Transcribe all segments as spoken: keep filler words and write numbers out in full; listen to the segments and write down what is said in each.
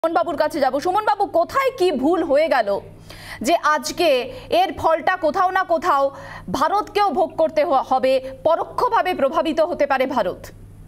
সুমন বাবুর কাছে যাব। সুমন বাবু, কোথায় কি ভুল হয়ে গেল যে আজকে এর ফলটা কোথাও না কোথাও ভারতকেও ভোগ করতে হবে, পরোক্ষভাবে প্রভাবিত হতে পারে ভারত?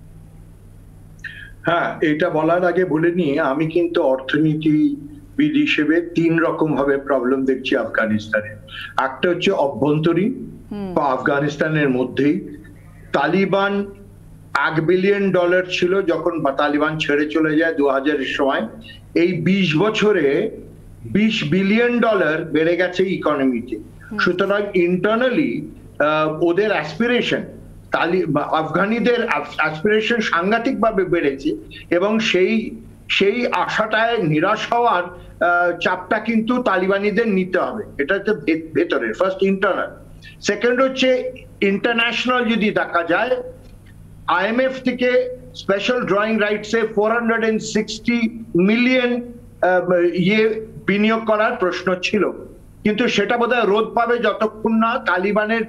হ্যাঁ, এটা বলার আগে বলে নিয়ে আমি কিন্তু অর্থনীতিবিদ হিসেবে তিন রকম ভাবে প্রবলেম দেখছি আফগানিস্তানে। একটা হচ্ছে অভ্যন্তরীণ বা আফগানিস্তানের মধ্যেই তালিবান এক বিলিয়ন ডলার ছিল যখন তালিবান ছেড়ে চলে যায় দু হাজারের সময়। এই বিশ বছরে বিশ বিলিয়ন ডলার বেড়ে গেছে ইকোনমিতে। সুতরাং ইন্টারনালি ওদের অ্যাসপিরেশন, আফগানিদের অ্যাসপিরেশন সাংঘাতিক ভাবে বেড়েছে এবং সেই সেই আশাটায় নিরাশ হওয়ার চাপটা কিন্তু তালিবানিদের নিতে হবে। এটা হচ্ছে ভেতরে ফার্স্ট ইন্টারনাল। সেকেন্ড হচ্ছে ইন্টারন্যাশনাল, যদি দেখা যায় আইএমএফ থেকে স্পেশাল ড্রয়িং রাইটসে four hundred and sixty million ইয়ে বিনিয়োগ করার প্রশ্ন ছিল, কিন্তু সেটা বোধহয় রোধ পাবে যতক্ষণ না তালিবানের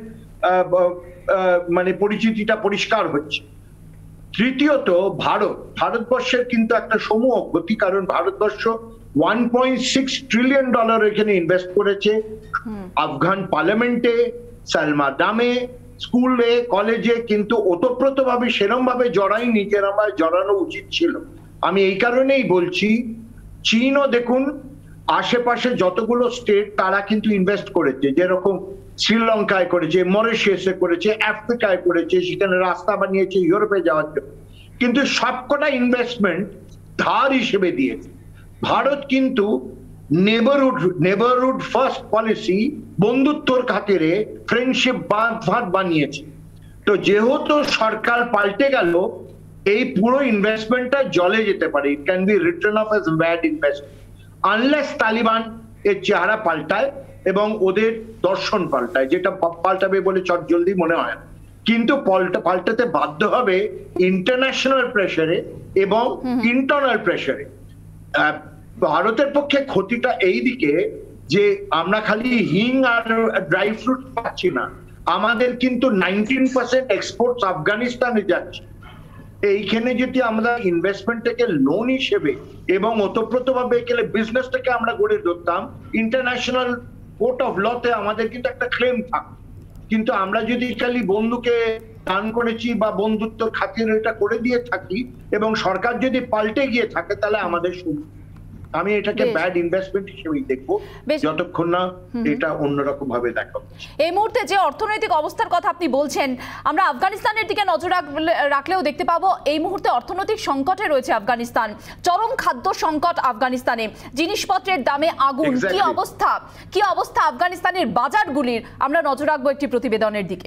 মানে পরিচিতিটা পরিষ্কার হচ্ছে। তৃতীয়ত ভারত, ভারতবর্ষের কিন্তু একটা সমূহ ক্ষতি, কারণ ভারতবর্ষ one point six trillion dollar এখানে ইনভেস্ট করেছে আফগান পার্লামেন্টে, সালমা ডামে, স্কুলে, কলেজে, কিন্তু ওতপ্রোত ভাবে সেরম ভাবে জড়ায়নি যেরকম জড়ানো উচিত ছিল। আমি এই কারণেই বলছি, চীনও দেখুন আশেপাশে যতগুলো স্টেট তারা কিন্তু ইনভেস্ট করেছে, যেরকম শ্রীলঙ্কায় করেছে, মরিশাসে করেছে, আফ্রিকায় করেছে, সেখানে রাস্তা বানিয়েছে ইউরোপে যাওয়ার জন্য, কিন্তু সবকটা ইনভেস্টমেন্ট ধার হিসেবে দিয়েছে। ভারত কিন্তু নেবারহুড নেবারহুড ফার্স্ট পলিসি, বন্ধুত্বর খাতিরে ফ্রেন্ডশিপ বাঁধ ফাঁধ বানিয়েছে। তো যেহেতু সরকার পাল্টে গেল, এই পুরো ইনভেস্টমেন্টটা জলে যেতে পারে। It can be return of as bad investment unless Taliban এর চেহারা পাল্টায় এবং ওদের দর্শন পাল্টায়, যেটা পাল্টাবে বলে চট জলদি মনে হয়। কিন্তু পাল্টা পাল্টাতে বাধ্য হবে ইন্টারন্যাশনাল প্রেসারে এবং ইন্টারনাল প্রেসারে। ভারতের পক্ষে ক্ষতিটা এই দিকে যে আমরা খালি হিং আর ড্রাই ফ্রুট পাচ্ছি না, আমাদের কিন্তু নাইনটিন পার্সেন্ট এক্সপোর্টস আফগানিস্তানে যাচ্ছে। এইখানে যদি আমরা ইনভেস্টমেন্টটাকে লোন হিসেবে এবং ওতপ্রোত ভাবে গেলে বিজনেসটাকে আমরা গড়ে ধরতাম, ইন্টারন্যাশনাল কোর্ট অফ লতে আমাদের কিন্তু একটা ক্লেম থাকতো। কিন্তু আমরা যদি খালি বন্ধুকে দান করেছি বা বন্ধুত্ব খাতির এটা করে দিয়ে থাকি এবং সরকার যদি পাল্টে গিয়ে থাকে, তাহলে আমাদের আমি এটাকে ব্যাড ইনভেস্টমেন্ট হিসেবেই দেখবো, যতক্ষণ না এটা অন্যরকম ভাবে দেখা হচ্ছে। এই মুহূর্তে যে অর্থনৈতিক অবস্থার কথা আপনি বলছেন, আমরা আফগানিস্তানের দিকে নজর রাখলেও দেখতে পাবো এই মুহূর্তে অর্থনৈতিক সংকটে রয়েছে আফগানিস্তান। চরম খাদ্য সংকট আফগানিস্তানে, জিনিসপত্রের দামে আগুন। কি অবস্থা কি অবস্থা আফগানিস্তানের বাজারগুলির, আমরা নজর রাখবো একটি প্রতিবেদনের দিকে।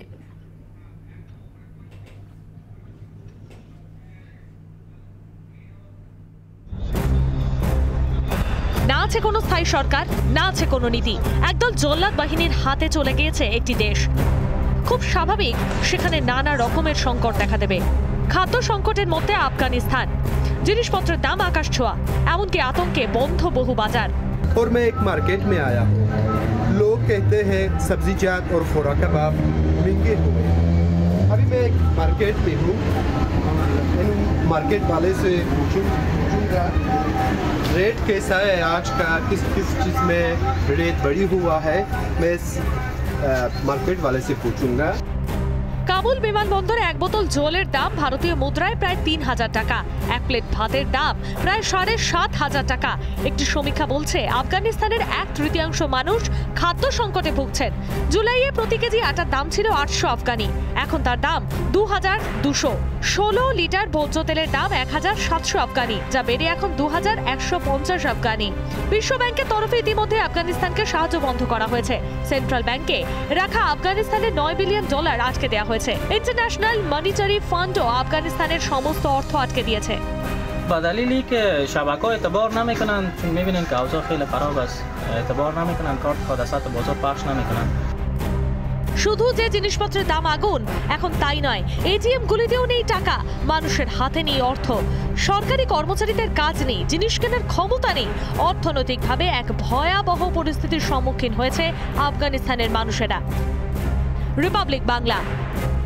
না আছে কোনো স্থায়ী সরকার, না আছে কোনো নীতি, একদল জল্লাদ বাহিনীর হাতে চলে গিয়েছে একটি দেশ। খুব স্বাভাবিক সেখানে নানা রকমের সংকট দেখা দেবে। খাদ্য সংকটের মধ্যে আফগানিস্তান, জিনিসপত্রের দাম আকাশ ছোঁয়া, এমনকি আতঙ্কে বন্ধ বহু বাজার। और मैं एक मार्केट में आया हूँ, लोग कहते हैं सब्जीजात और खोरा कबाब महंगे हुए। अभी मैं एक मार्केट में हूँ, मार्केट वाले से पूछूंगा रेट कैसा है आज का, किस किस चीज़ में रेट बढ़ी हुआ है, मैं मार्केट वाले से पूछूंगा। কাবুল বিমানবন্দরে এক বোতল জলের দাম ভারতীয় মুদ্রায় প্রায় তিন হাজার টাকা, এক প্লেট ভাতের দাম প্রায় সাড়ে সাত হাজার টাকা। একটি সমীক্ষা বলছে আফগানিস্তানের এক তৃতীয়াংশ মানুষ খাদ্য সংকটে ভুগছেন। জুলাইয়ে প্রতি কেজি আটার দাম ছিল আটশো আফগানি, এখন তার দাম দু হাজার দুশো। ষোলো লিটার ভোজ্য তেলের দাম এক হাজার সাতশো আফগানি, যা বেড়ে এখন দু হাজার একশো পঞ্চাশ আফগানি। বিশ্ব ব্যাংকের তরফে ইতিমধ্যে আফগানিস্তানকে সাহায্য বন্ধ করা হয়েছে। সেন্ট্রাল ব্যাংকে রাখা আফগানিস্তানের নয় বিলিয়ন ডলার আটকে দেওয়া হয়েছে। ইন্টারন্যাশনাল মনিটারি ফান্ডও আফগানিস্তানের সমস্ত অর্থ আটকে দিয়েছে। با دلیلی که شبکه‌ها اعتبار نمی‌کنند، چون می‌بینین که اوضاع خیلی خراب است، اعتبار نمی‌کنند، کارت حادثات بازار پخش نمی‌کنند। শুধু যে জিনিসপত্রের দাম আগুন, এখন তাই নয়, এটিএম গুলিতেও নেই টাকা, মানুষের হাতে নেই অর্থ, সরকারি কর্মচারীদের কাজ নেই, জিনিস কেনার ক্ষমতা নেই। অর্থনৈতিকভাবে এক ভয়াবহ পরিস্থিতির সম্মুখীন হয়েছে আফগানিস্তানের মানুষেরা। রিপাবলিক বাংলা।